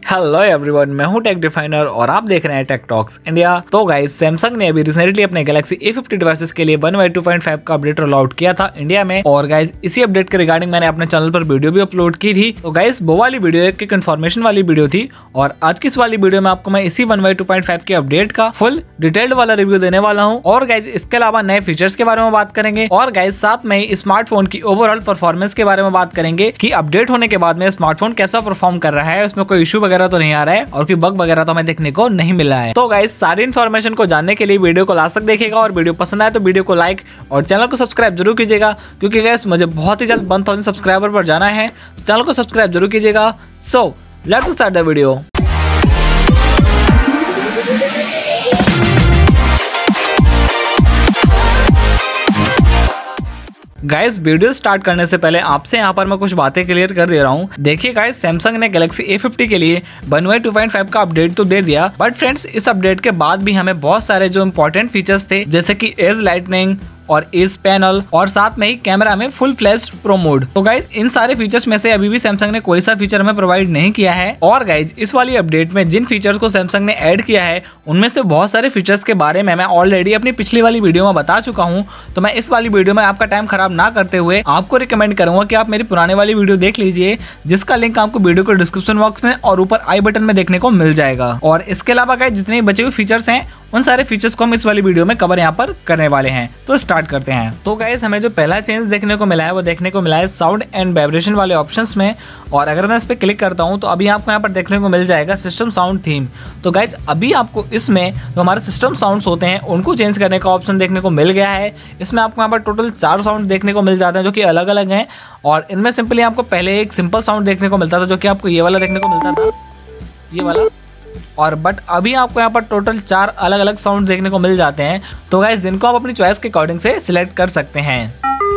Hello everyone, मैं हूं take definer और आप देख रहे हैं टेक टॉक्स इंडिया। तो गाइस, सैमसंग ने अभी रिसेंटली अपने गैलेक्सी A50 डिवाइसेस के लिए वन UI 2.5 का अपडेट रोल आउट किया था इंडिया में। और गाइस, इसी अपडेट के रिगार्डिंग मैंने अपने चैनल पर वीडियो भी अपलोड की थी। तो गाइस, वो वाली वीडियो एक इन्फॉर्मेशन वाली वीडियो थी और आज की इस वाली वीडियो में आपको मैं इसी वन UI 2.5 के अपडेट का फुल डिटेल्ड वाला रिव्यू देने वाला हूँ। और गाइस, इसके अलावा नए फीचर्स के बारे में बात करेंगे और गाइस साथ में स्मार्टफोन की ओवरऑल परफॉर्मेंस के बारे में बात करेंगे कि अपडेट होने के बाद में स्मार्टफोन कैसा परफॉर्म कर रहा है, उसमें कोई इशू वगैरह तो नहीं आ रहा है और कोई बग वगैरह तो हमें देखने को नहीं मिला है। तो गाइस, सारी इन्फॉर्मेशन को जानने के लिए वीडियो को लास्ट तक देखिएगा और वीडियो पसंद आए तो वीडियो को लाइक और चैनल को सब्सक्राइब जरूर कीजिएगा, क्योंकि गाइस मुझे बहुत ही जल्द 1000 सब्सक्राइबर पर जाना है। चैनल को सब्सक्राइब जरूर कीजिएगा। So let's start the video. Guys, video start करने से पहले आपसे यहाँ पर मैं कुछ बातें क्लियर कर दे रहा हूँ। देखिए गाइस, सैमसंग ने गैलेक्सी A50 के लिए वन UI 2.5 का अपडेट तो दे दिया, बट फ्रेंड्स इस अपडेट के बाद भी हमें बहुत सारे जो इंपॉर्टेंट फीचर्स थे, जैसे कि एज लाइटनिंग और इस पैनल और साथ में ही कैमरा में फुल फ्लैश प्रो मोड। तो गाइज, इन सारे फीचर्स में से अभी भी सैमसंग ने कोई सा फीचर हमें प्रोवाइड नहीं किया है। और गाइज, इस वाली अपडेट में जिन फीचर्स को सैमसंग ने ऐड किया है उनमें से बहुत सारे फीचर्स के बारे में मैं ऑलरेडी अपनी पिछली वाली वीडियो में बता चुका हूँ। तो मैं इस वाली वीडियो में आपका टाइम खराब ना करते हुए आपको रिकमेंड करूंगा कि आप मेरी पुराने वाली वीडियो देख लीजिए, जिसका लिंक आपको वीडियो को डिस्क्रिप्शन बॉक्स में और ऊपर आई बटन में देखने को मिल जाएगा। और इसके अलावा गाइज, जितने बचे हुए फीचर्स हैं उन सारे फीचर्स को हम इस वाली वीडियो में कवर यहाँ पर करने वाले हैं। तो स्टार्ट करते हैं। तो गाइस, हमें जो पहला चेंज देखने को मिला है वो देखने को मिला है साउंड एंड वाइब्रेशन वाले ऑप्शंस में। और अगर मैं इस पर क्लिक करता हूं तो अभी आपको यहाँ पर देखने को मिल जाएगा सिस्टम साउंड थीम। तो गाइस, अभी आपको इसमें जो हमारे सिस्टम साउंड्स होते हैं उनको चेंज करने का ऑप्शन देखने को मिल गया है। इसमें आपको यहाँ पर टोटल 4 साउंड देखने को मिल जाते हैं जो कि अलग अलग हैं। और इनमें सिंपली आपको पहले एक सिंपल साउंड देखने को मिलता था जो कि आपको ये वाला देखने को मिलता था, ये वाला। और बट अभी आपको यहाँ पर टोटल 4 अलग अलग साउंड देखने को मिल जाते हैं। तो गाइस, जिनको आप अपनी चॉइस के अकॉर्डिंग से सिलेक्ट कर सकते हैं।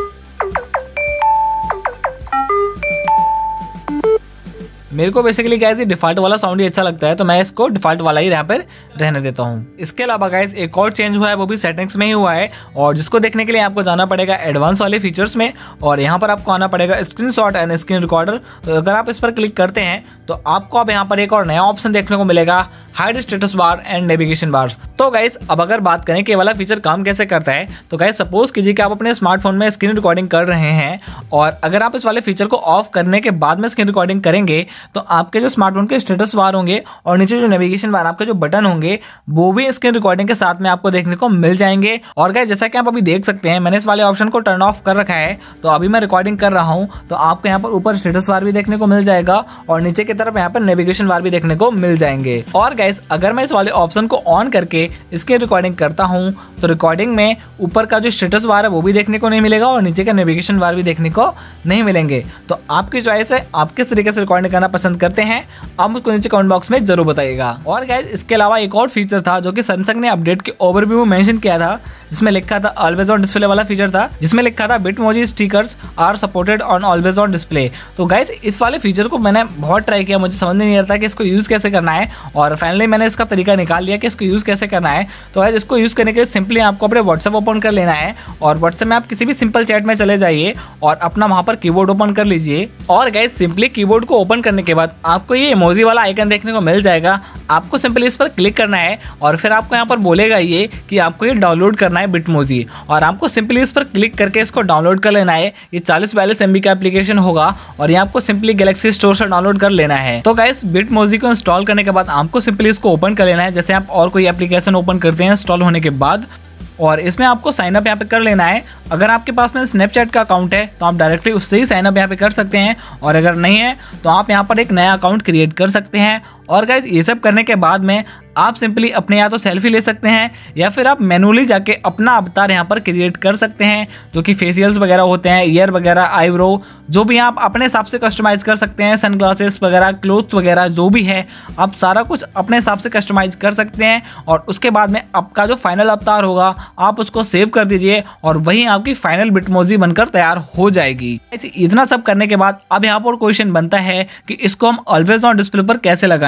मेरे को बेसिकली गाइस ये डिफॉल्ट वाला साउंड ही अच्छा लगता है, तो मैं इसको डिफॉल्ट वाला ही यहाँ पर रहने देता हूँ। इसके अलावा गाइस, एक और चेंज हुआ है, वो भी सेटिंग्स में ही हुआ है और जिसको देखने के लिए आपको जाना पड़ेगा एडवांस वाले फीचर्स में और यहाँ पर आपको आना पड़ेगा स्क्रीनशॉट एंड स्क्रीन रिकॉर्डर। तो अगर आप इस पर क्लिक करते हैं तो आपको अब यहाँ पर एक और नया ऑप्शन देखने को मिलेगा, hide status bar and navigation bar. तो गाइस, अब अगर बात करें कि ये वाला फीचर काम कैसे करता है, तो गाइस सपोज कीजिए कि आप अपने स्मार्टफोन में स्क्रीन रिकॉर्डिंग कर रहे हैं और अगर आप इस वाले फीचर को ऑफ करने के बाद में स्क्रीन रिकॉर्डिंग करेंगे तो आपके जो स्मार्टफोन के स्टेटस बार होंगे और नीचे जो नेविगेशन बार आपके जो बटन होंगे वो भी स्क्रीन रिकॉर्डिंग के साथ में आपको देखने को मिल जाएंगे। और गाइस, जैसा कि आप अभी देख सकते हैं, मैंने इस वाले ऑप्शन को टर्न ऑफ कर रखा है। तो अभी मैं रिकॉर्डिंग कर रहा हूं तो आपको यहाँ पर ऊपर स्टेटस बार भी देखने को मिल जाएगा और नीचे की तरफ यहाँ पर नेविगेशन बार भी देखने को मिल जाएंगे। और गाइस, अगर मैं इस वाले ऑप्शन को ऑन करके इसकी रिकॉर्डिंग करता हूं तो रिकॉर्डिंग में ऊपर का जो स्टेटस बार है वो भी देखने को नहीं मिलेगा और नीचे का नेविगेशन बार भी देखने को नहीं मिलेंगे। तो आपकी चॉइस है, आप किस तरीके से रिकॉर्डिंग करना पसंद करते हैं, आप मुझको नीचे कमेंट बॉक्स में जरूर बताइएगा। और गाइस, इसके अलावा एक और फीचर था जो कि सैमसंग ने अपडेट के ओवरव्यू में मेंशन किया था, जिसमें लिखा था ऑलवेज ऑन डिस्प्ले वाला फीचर था, जिसमें लिखा था Bitmoji stickers are supported on always on display. तो गाइस, इस वाले फीचर को मैंने बहुत ट्राई किया, मुझे समझ में नहीं आता कि इसको यूज कैसे करना है और फाइनली मैंने इसका तरीका निकाल लिया कि इसको यूज कैसे करना है। तो गाइस, इसको यूज करने के लिए सिंपली आपको अपने व्हाट्सएप ओपन कर लेना है और व्हाट्सएप में आप किसी भी सिंपल चैट में चले जाइए और अपना वहां पर कीबोर्ड ओपन कर लीजिए। और गाइस, सिंपली कीबोर्ड को ओपन करने के बाद आपको ये इमोजी वाला आइकन देखने को मिल जाएगा। आपको सिंपली इस पर क्लिक करना है और फिर आपको यहाँ पर बोलेगा ये कि आपको ये डाउनलोड करना है बिटमोजी और आपको सिंपली इस पर क्लिक करके इसको डाउनलोड कर लेना है। ये 40-42 MB का एप्लीकेशन होगा और ये आपको सिंपली गैलेक्सी स्टोर से डाउनलोड कर लेना है। तो गाइस, बिटमोजी को इंस्टॉल करने के बाद आपको सिंपली इसको ओपन कर लेना है, जैसे आप और कोई एप्लीकेशन ओपन करते हैं इंस्टॉल होने के बाद। और इसमें आपको साइन अप यहाँ पे कर लेना है। अगर आपके पास में स्नैपचैट का अकाउंट है तो आप डायरेक्टली उससे ही साइन अप यहाँ पे कर सकते हैं और अगर नहीं है तो आप यहाँ पर एक नया अकाउंट क्रिएट कर सकते हैं। और गाइस, ये सब करने के बाद में आप सिंपली अपने या तो सेल्फी ले सकते हैं या फिर आप मैनुअली जाके अपना अवतार यहाँ पर क्रिएट कर सकते हैं, जो कि फेशियल्स वगैरह होते हैं, ईयर वगैरह, आईब्रो, जो भी आप अपने हिसाब से कस्टमाइज कर सकते हैं, सनग्लासेस वगैरह, क्लोथ्स वगैरह, जो भी है आप सारा कुछ अपने हिसाब से कस्टमाइज कर सकते हैं। और उसके बाद में आपका जो फाइनल अवतार होगा आप उसको सेव कर दीजिए और वही आपकी फाइनल बिटमोजी बनकर तैयार हो जाएगी। इतना सब करने के बाद अब यहाँ पर क्वेश्चन बनता है कि इसको हम ऑलवेज ऑन डिस्प्ले पर कैसे लगाएं।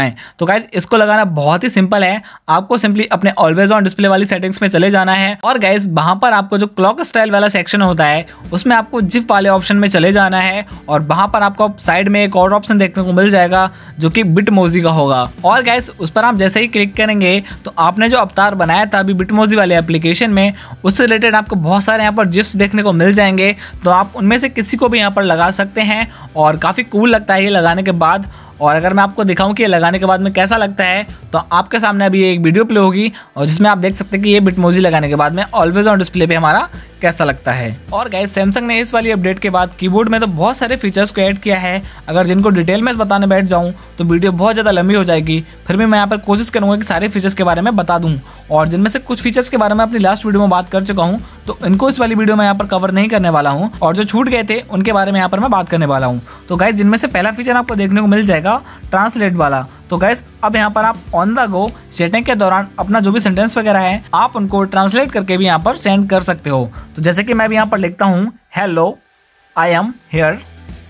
लगाएं। तो गाइज इसको लगाना बहुत ही सिंपल है। आपको सिंपली अपने ऑलवेज ऑन डिस्प्ले वाली सेटिंग्स में चले जाना है और गाइज वहां पर आपको जो क्लॉक स्टाइल वाला सेक्शन होता है उसमें आपको जिप वाले ऑप्शन में चले जाना है और वहां पर आपको साइड में एक और ऑप्शन देखने को मिल जाएगा जो कि बिटमोजी का होगा। और गाइज उस पर आप जैसे ही क्लिक करेंगे तो आपने जो अवतार बनाया था अभी बिटमोजी वाले एप्लीकेशन में, उससे रिलेटेड आपको बहुत सारे यहाँ पर जिप्स देखने को मिल जाएंगे। तो आप उनमें से किसी को भी यहाँ पर लगा सकते हैं और काफ़ी कूल लगता है ये लगाने के बाद। और अगर मैं आपको दिखाऊं कि ये लगाने के बाद में कैसा लगता है तो आपके सामने अभी एक वीडियो प्ले होगी और जिसमें आप देख सकते हैं कि ये बिटमोजी लगाने के बाद में ऑलवेज ऑन डिस्प्ले पे हमारा कैसा लगता है। और गाइस सैमसंग ने इस वाली अपडेट के बाद कीबोर्ड में तो बहुत सारे फीचर्स को ऐड किया है। अगर जिनको डिटेल में बताने बैठ जाऊं तो वीडियो बहुत ज़्यादा लंबी हो जाएगी, फिर भी मैं यहाँ पर कोशिश करूंगा कि सारे फीचर्स के बारे में बता दूं। और जिनमें से कुछ फीचर्स के बारे में अपनी लास्ट वीडियो में बात कर चुका हूँ तो इनको इस वाली वीडियो में यहाँ पर कवर नहीं करने वाला हूँ और जो छूट गए थे उनके बारे में यहाँ पर मैं बात करने वाला हूँ। तो गाइस जिनमें से पहला फीचर आपको देखने को मिल जाएगा ट्रांसलेट वाला। तो गाइस अब यहाँ पर आप ऑन द गो चैटिंग के दौरान अपना जो भी सेंटेंस वगैरह है आप उनको ट्रांसलेट करके भी यहाँ पर सेंड कर सकते हो। तो जैसे कि मैं भी यहाँ पर लिखता हूँ हेलो आई एम हियर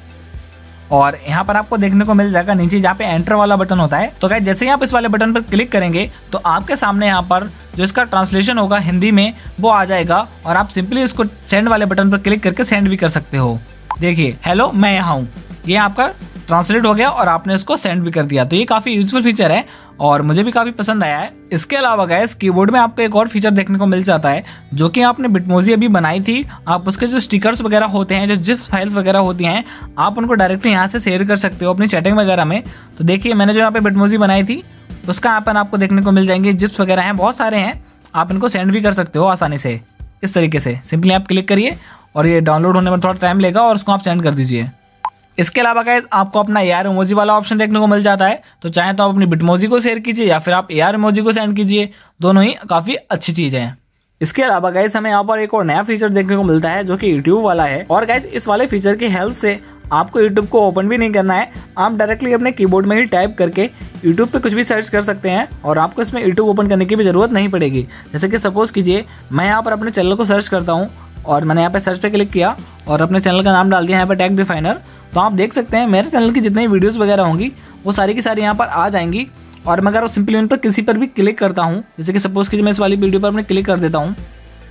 और यहाँ पर आपको देखने को मिल जाएगा नीचे जहाँ पे एंटर वाला बटन होता है। तो गाइस जैसे ही आप इस वाले बटन पर क्लिक करेंगे तो आपके सामने यहाँ पर जो इसका ट्रांसलेशन होगा हिंदी में वो आ जाएगा और आप सिंपली इसको सेंड वाले बटन पर क्लिक करके सेंड भी कर सकते हो। देखिए हेलो मैं यहाँ हूँ, ये आपका ट्रांसलेट हो गया और आपने इसको सेंड भी कर दिया। तो ये काफ़ी यूजफुल फीचर है और मुझे भी काफ़ी पसंद आया है। इसके अलावा गाइस कीबोर्ड में आपको एक और फीचर देखने को मिल जाता है जो कि आपने बिटमोजी अभी बनाई थी। आप उसके जो स्टिकर्स वगैरह होते हैं, जो जिप्स फाइल्स वगैरह होती हैं, आप उनको डायरेक्टली यहाँ से शेयर कर सकते हो अपनी चैटिंग वगैरह में। तो देखिए मैंने जो यहाँ पे बिटमोजी बनाई थी उसका यहाँ पर आपको देखने को मिल जाएंगे जिप्स वगैरह हैं, बहुत सारे हैं। आप इनको सेंड भी कर सकते हो आसानी से इस तरीके से। सिंपली आप क्लिक करिए और ये डाउनलोड होने में थोड़ा टाइम लेगा और उसको आप सेंड कर दीजिए। इसके अलावा गाइस आपको अपना एआर इमोजी वाला ऑप्शन देखने को मिल जाता है। तो चाहे तो आप अपनी बिटमोजी को शेयर कीजिए या फिर आप एआर इमोजी को सेंड कीजिए, दोनों ही काफ़ी अच्छी चीज़ है। इसके अलावा गाइस हमें यहाँ पर एक और नया फीचर देखने को मिलता है जो कि यूट्यूब वाला है। और गाइस इस वाले फीचर की हेल्प से आपको यूट्यूब को ओपन भी नहीं करना है, आप डायरेक्टली अपने कीबोर्ड में ही टाइप करके यूट्यूब पे कुछ भी सर्च कर सकते हैं और आपको इसमें यूट्यूब ओपन करने की भी जरूरत नहीं पड़ेगी। जैसे कि सपोज कीजिए मैं यहाँ पर अपने चैनल को सर्च करता हूँ और मैंने यहाँ पे सर्च पे क्लिक किया और अपने चैनल का नाम डाल दिया यहाँ पे टेक डिफाइनर। तो आप देख सकते हैं मेरे चैनल की जितनी वीडियोस वगैरह होंगी वो सारी की सारी यहाँ पर आ जाएंगी। और मैं अगर सिंपली उन पर किसी पर भी क्लिक करता हूँ, जैसे कि सपोज कीजिए मैं इस वाली वीडियो पर अपने क्लिक कर देता हूँ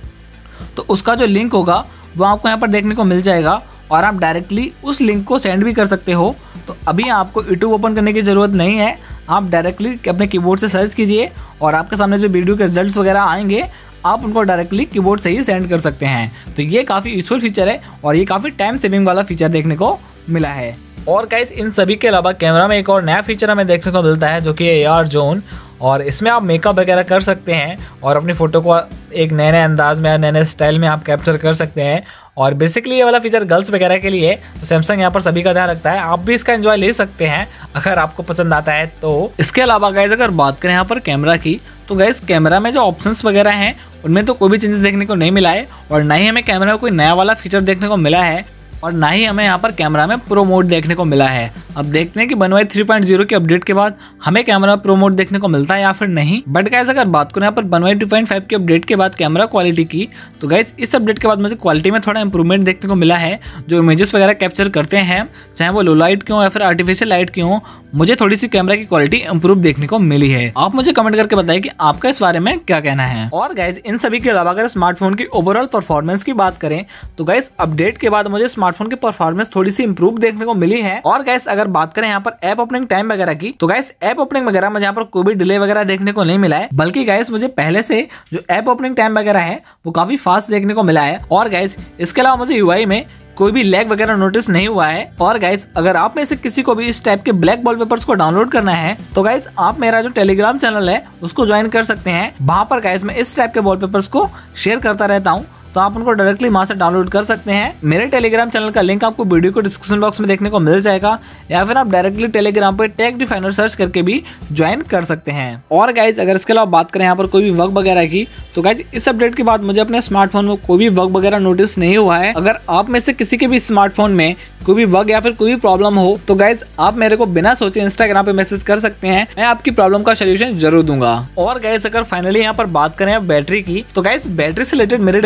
तो उसका जो लिंक होगा वो आपको यहाँ पर देखने को मिल जाएगा और आप डायरेक्टली उस लिंक को सेंड भी कर सकते हो। तो अभी आपको यूट्यूब ओपन करने की ज़रूरत नहीं है, आप डायरेक्टली अपने कीबोर्ड से सर्च कीजिए और आपके सामने जो वीडियो के रिजल्ट्स वगैरह आएंगे आप उनको डायरेक्टली कीबोर्ड से ही सेंड कर सकते हैं। तो ये काफ़ी यूजफुल फीचर है और ये काफ़ी टाइम सेविंग वाला फीचर देखने को मिला है। और गाइस इन सभी के अलावा कैमरा में एक और नया फीचर हमें देखने को मिलता है जो कि एआर जोन। और इसमें आप मेकअप वगैरह कर सकते हैं और अपनी फ़ोटो को एक नए नए अंदाज में, नए नए स्टाइल में आप कैप्चर कर सकते हैं। और बेसिकली ये वाला फीचर गर्ल्स वगैरह के लिए, तो सैमसंग यहाँ पर सभी का ध्यान रखता है, आप भी इसका एंजॉय ले सकते हैं अगर आपको पसंद आता है तो। इसके अलावा गाइस अगर बात करें यहाँ पर कैमरा की तो गाइस कैमरा में जो ऑप्शंस वगैरह हैं उनमें तो कोई भी चेंजेस देखने को नहीं मिला है और ना ही हमें कैमरा में कोई नया वाला फीचर देखने को मिला है और ना ही हमें यहाँ पर कैमरा में प्रो मोड देखने को मिला है। अब देखते हैं कि बनवाई 3.0 की अपडेट के बाद हमें कैमरा प्रो मोड देखने को मिलता है या फिर नहीं। बट गाइस अगर बात करें यहाँ पर बनवाई 2.5 की अपडेट के बाद कैमरा क्वालिटी की तो गाइस इस अपडेट के बाद मुझे क्वालिटी में थोड़ा इंप्रूवमेंट देखने को मिला है। जो इमेजेस वगैरह कैप्चर करते हैं चाहे वो लो लाइट की हो या फिर आर्टिफिशियल लाइट की हो, मुझे थोड़ी सी कैमरा की क्वालिटी इंप्रूव देखने को मिली है। आप मुझे कमेंट करके बताइए कि आपका इस बारे में क्या कहना है। और गाइस इन सभी के अलावा अगर स्मार्टफोन की ओवरऑल परफॉर्मेंस की बात करें तो गाइस अपडेट के बाद मुझे स्मार्टफोन की परफॉर्मेंस थोड़ी सी इंप्रूव देखने को मिली है। और गाइस अगर बात करें यहाँ पर ऐप ओपनिंग टाइम वगैरह की तो गाइस ऐप ओपनिंग वगैरह मुझे यहाँ पर कोई भी डिले वगैरह देखने को नहीं मिला है, बल्कि गाइस मुझे पहले से जो ऐप ओपनिंग टाइम वगैरह है वो काफी फास्ट देखने को मिला है। और गाइस इसके अलावा मुझे यूआई में कोई भी लैग वगैरह नोटिस नहीं हुआ है। और गाइस अगर आप में से किसी को भी इस टाइप के ब्लैक वॉलपेपर्स को डाउनलोड करना है तो गाइस आप मेरा जो टेलीग्राम चैनल है उसको ज्वाइन कर सकते हैं। वहां पर गाइस मैं इस टाइप के वॉलपेपर्स को शेयर करता रहता हूँ, तो आप उनको डायरेक्टली वहां से डाउनलोड कर सकते हैं। मेरे टेलीग्राम चैनल का लिंक आपको वीडियो को डिस्क्रिप्शन बॉक्स में देखने को मिल जाएगा या फिर आप डायरेक्टली टेलीग्राम पे टेक डिफाइनर सर्च करके भी ज्वाइन कर सकते हैं। और गाइज अगर इसके अलावा बात करें यहाँ पर कोई भी वर्क वगैरह की तो गाइज इस अपडेट के बाद मुझे अपने स्मार्टफोन में कोई भी वर्क वगैरह नोटिस नहीं हुआ है। अगर आप में से किसी के भी स्मार्टफोन में कोई भी बग या फिर कोई भी प्रॉब्लम हो तो गाइज आप मेरे को बिना सोचे इंस्टाग्राम पे मैसेज कर सकते हैं, मैं आपकी प्रॉब्लम का सोल्यूशन जरूर दूंगा। और गाइज अगर फाइनली यहाँ पर बात करें बैटरी की तो गाइज बैटरी से रिलेटेड मेरे डिवाइस में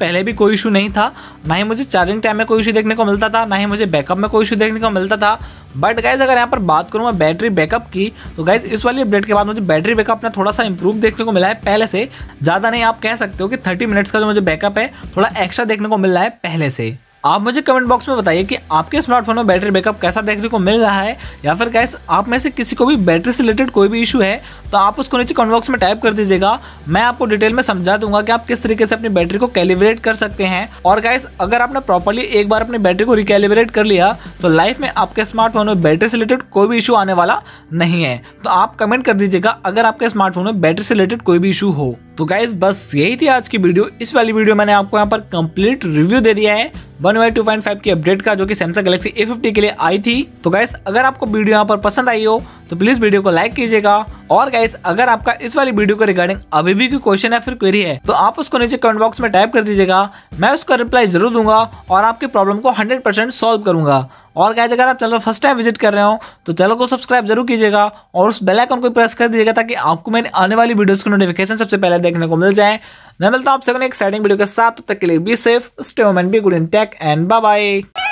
पहले भी कोई इशू नहीं था, ना ही मुझे चार्जिंग टाइम में कोई इशू देखने को मिलता था, ना ही मुझे बैकअप में कोई इशू देखने को मिलता था। बट गाइज अगर यहाँ पर बात करूँ मैं बैटरी बैकअप की, तो गाइज इस वाली अपडेट के बाद मुझे बैटरी बैकअप में थोड़ा सा इंप्रूव देखने को मिला है पहले से। ज़्यादा नहीं, आप कह सकते हो कि 30 मिनट्स का जो मुझे बैकअप है थोड़ा एक्स्ट्रा देखने को मिल रहा है पहले से। आप मुझे कमेंट बॉक्स में बताइए कि आपके स्मार्टफोन में बैटरी बैकअप कैसा देखने को मिल रहा है, या फिर गाइस आप में से किसी को भी बैटरी से रिलेटेड कोई भी इशू है तो आप उसको नीचे कमेंट बॉक्स में टाइप कर दीजिएगा। मैं आपको डिटेल में समझा दूंगा कि आप किस तरीके से अपनी बैटरी को कैलिब्रेट कर सकते हैं। और गाइस अगर आपने प्रॉपर्ली एक बार अपनी बैटरी को रिकैलिब्रेट कर लिया तो लाइफ में आपके स्मार्टफोन में बैटरी से रिलेटेड कोई भी इशू आने वाला नहीं है। तो आप कमेंट कर दीजिएगा अगर आपके स्मार्टफोन में बैटरी से रिलेटेड कोई भी इशू हो। तो गाइस बस यही थी आज की वीडियो। इस वाली वीडियो मैंने आपको यहाँ पर कंप्लीट रिव्यू दे दिया है OneUI 2.5 की अपडेट का, जो कि सैमसंग गैलेक्सी A50 के लिए आई थी। तो गाइस अगर आपको वीडियो यहाँ पर पसंद आई हो तो प्लीज वीडियो को लाइक कीजिएगा। और गाइस अगर आपका इस वाली वीडियो को रिगार्डिंग अभी भी कोई क्वेश्चन या फिर क्वेरी है तो आप उसको नीचे कमेंट बॉक्स में टाइप कर दीजिएगा। मैं उसका रिप्लाई जरूर दूंगा और आपकी प्रॉब्लम को 100% सॉल्व करूंगा। और गाइस अगर आप चैनल फर्स्ट टाइम विजिट कर रहे हो तो चैनल को सब्सक्राइब जरूर कीजिएगा और उस बेल आइकन को प्रेस कर दीजिएगा ताकि आपको मेरी आने वाली वीडियोस की नोटिफिकेशन सबसे पहले देखने को मिल जाए। मैं मिलता हूं आपसे एक एक्साइटिंग वीडियो के साथ, तब तक के लिए be safe, stay home and be good in tech and bye bye.